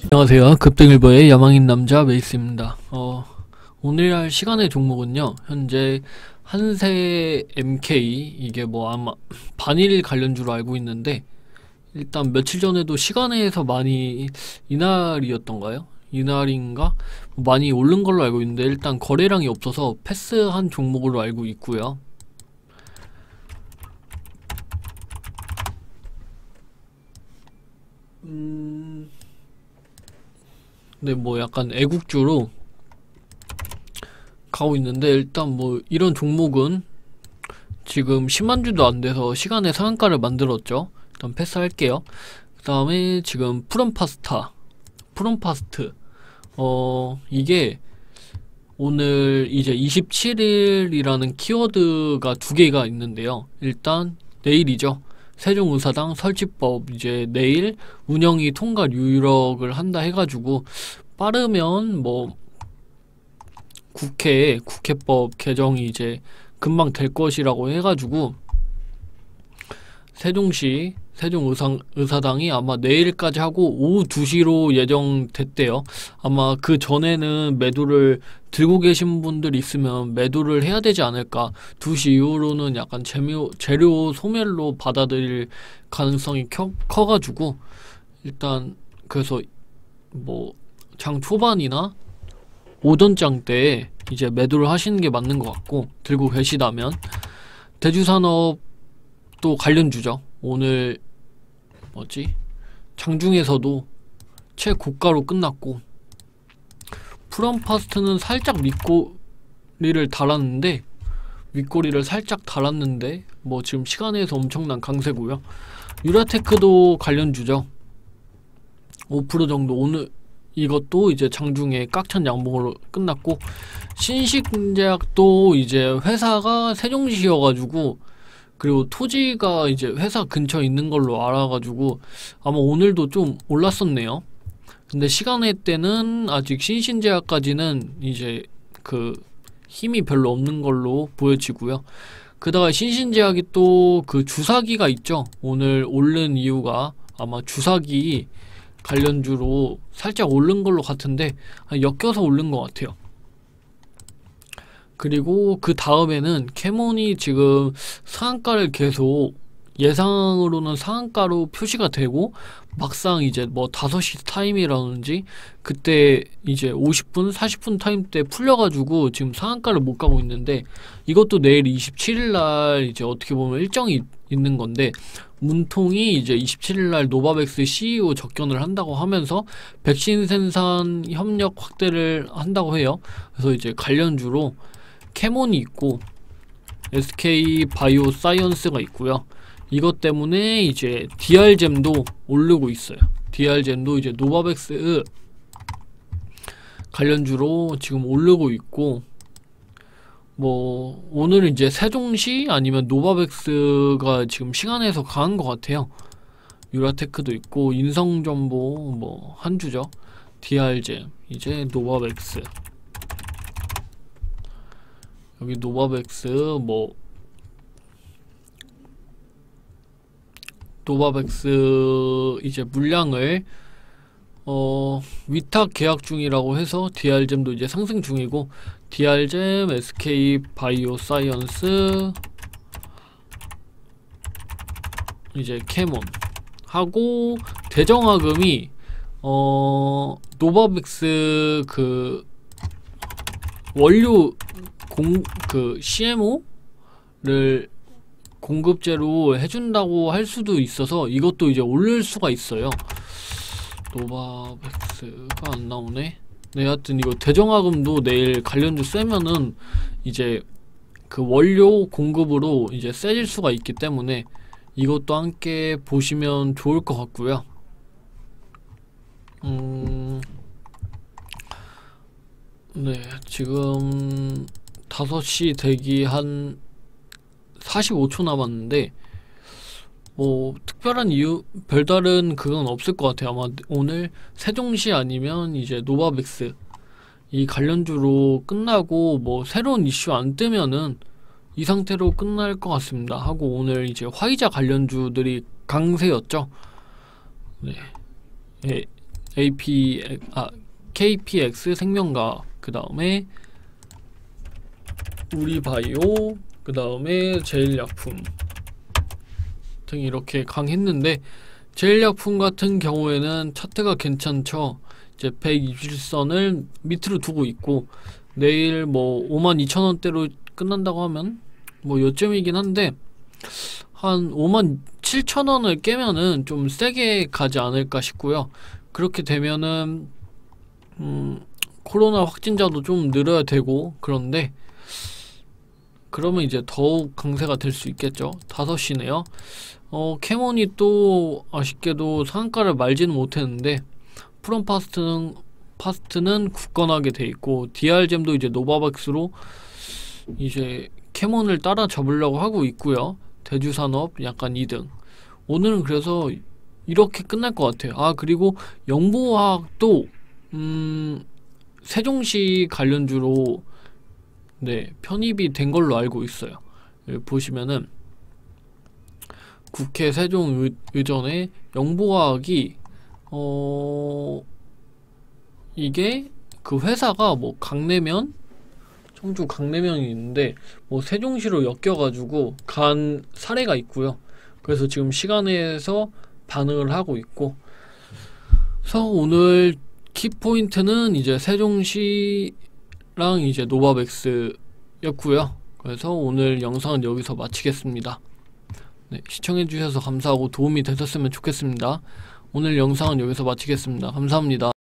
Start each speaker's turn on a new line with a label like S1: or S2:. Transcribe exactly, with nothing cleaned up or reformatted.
S1: 안녕하세요. 급등일보의 야망인 남자 메이스입니다. 어, 오늘 할 시간의 종목은요, 현재 한세 엠케이, 이게 뭐 아마 반일 관련주로 알고 있는데, 일단 며칠 전에도 시간에서 많이 이날이었던가요? 이날인가? 많이 오른 걸로 알고 있는데, 일단 거래량이 없어서 패스한 종목으로 알고 있고요. 음... 네, 뭐 약간 애국주로 가고 있는데, 일단 뭐 이런 종목은 지금 십만 주도 안 돼서 시간의 상한가를 만들었죠. 일단 패스할게요. 그 다음에 지금 프롬파스타, 프롬파스트, 어 이게 오늘 이제 이십칠 일이라는 키워드가 두 개가 있는데요. 일단 내일이죠. 세종의사당 설치법, 이제 내일 운영이 통과 유력을 한다 해가지고, 빠르면 뭐 국회에 국회법 개정이 이제 금방 될 것이라고 해가지고, 세종시 세종의사당이 아마 내일까지 하고 오후 두 시로 예정됐대요. 아마 그 전에는 매도를 들고 계신 분들 있으면 매도를 해야 되지 않을까. 두 시 이후로는 약간 재료, 재료 소멸로 받아들일 가능성이 커, 커가지고, 일단 그래서 뭐 장 초반이나 오전장 때에 이제 매도를 하시는 게 맞는 것 같고, 들고 계시다면. 대주산업도 관련주죠. 오늘 뭐지? 장중에서도 최고가로 끝났고, 프롬파스트는 살짝 윗꼬리를 달았는데 윗꼬리를 살짝 달았는데 뭐 지금 시간에서 엄청난 강세고요. 유라테크도 관련주죠. 오 퍼센트 정도. 오늘 이것도 이제 장중에 깍찬 양봉으로 끝났고, 신식제약도 이제 회사가 세종시여가지고, 그리고 토지가 이제 회사 근처에 있는 걸로 알아가지고 아마 오늘도 좀 올랐었네요. 근데 시간의 때는 아직 신신제약까지는 이제 그 힘이 별로 없는 걸로 보여지고요. 그다가 신신제약이 또 그 주사기가 있죠. 오늘 오른 이유가 아마 주사기 관련주로 살짝 오른 걸로 같은데, 엮여서 오른 것 같아요. 그리고 그 다음에는 캐몬이 지금 상한가를 계속, 예상으로는 상한가로 표시가 되고, 막상 이제 뭐 다섯 시 타임이라든지 그때 이제 오십 분, 사십 분 타임 때 풀려가지고 지금 상한가를 못 가고 있는데, 이것도 내일 이십칠 일날 이제 어떻게 보면 일정이 있는 건데, 문통이 이제 이십칠 일날 노바백스 씨이오 접견을 한다고 하면서 백신 생산 협력 확대를 한다고 해요. 그래서 이제 관련주로 캐몬이 있고 에스케이 바이오 사이언스가 있고요. 이것 때문에 이제 디알잼도 오르고 있어요. 디알잼도 이제 노바백스 관련주로 지금 오르고 있고, 뭐 오늘은 이제 세종시 아니면 노바백스가 지금 시간에서 강한 것 같아요. 유라테크도 있고, 인성정보 뭐 한주죠. 디알잼, 이제 노바백스, 여기 노바백스, 뭐 노바백스 이제 물량을 어 위탁 계약 중이라고 해서 디알잼도 이제 상승 중이고, 디알잼, 에스케이 바이오 사이언스, 이제 캐몬 하고, 대정화금이 어 노바백스 그 원료 공 그 씨엠오를 공급제로 해준다고 할 수도 있어서 이것도 이제 오를 수가 있어요. 노바백스가 안 나오네. 네, 하여튼 이거 대정화금도 내일 관련주 세면은 이제 그 원료 공급으로 이제 세질 수가 있기 때문에 이것도 함께 보시면 좋을 것 같고요. 음, 네, 지금 다섯 시 대기 한 사십오 초 남았는데, 뭐 특별한 이유, 별다른 그건 없을 것 같아요. 아마 오늘 세종시 아니면 이제 노바백스 이 관련주로 끝나고, 뭐 새로운 이슈 안 뜨면은 이 상태로 끝날 것 같습니다. 하고 오늘 이제 화이자 관련주들이 강세였죠. 네. 예, 에이피 아 케이피엑스 생명과학, 그 다음에 우리바이오, 그 다음에 제일약품 등 이렇게 강했는데, 제일약품 같은 경우에는 차트가 괜찮죠. 이제 백이십 선을 밑으로 두고 있고, 내일 뭐 오만 이천 원대로 끝난다고 하면 뭐 요점이긴 한데, 한 오만 칠천 원을 깨면은 좀 세게 가지 않을까 싶고요. 그렇게 되면은 음 코로나 확진자도 좀 늘어야 되고, 그런데 그러면 이제 더욱 강세가 될 수 있겠죠. 다섯 시네요. 어, 캐몬이 또 아쉽게도 상한가를 말지는 못했는데, 프롬파스트는 파스트는 굳건하게 돼 있고, 디알잼도 이제 노바백스로 이제 캐몬을 따라 잡으려고 하고 있고요. 대주산업 약간 이 등. 오늘은 그래서 이렇게 끝날 것 같아요. 아, 그리고 영보화학도 음 세종시 관련주로 네 편입이 된 걸로 알고 있어요. 여기 보시면은 국회 세종의전에 영보화학이 어 이게 그 회사가 뭐 강내면, 청주 강내면이 있는데 뭐 세종시로 엮여가지고 간 사례가 있고요. 그래서 지금 시간에서 반응을 하고 있고, 그래서 오늘 키포인트는 이제 세종시랑 이제 노바백스였고요. 그래서 오늘 영상은 여기서 마치겠습니다. 네, 시청해주셔서 감사하고 도움이 되셨으면 좋겠습니다. 오늘 영상은 여기서 마치겠습니다. 감사합니다.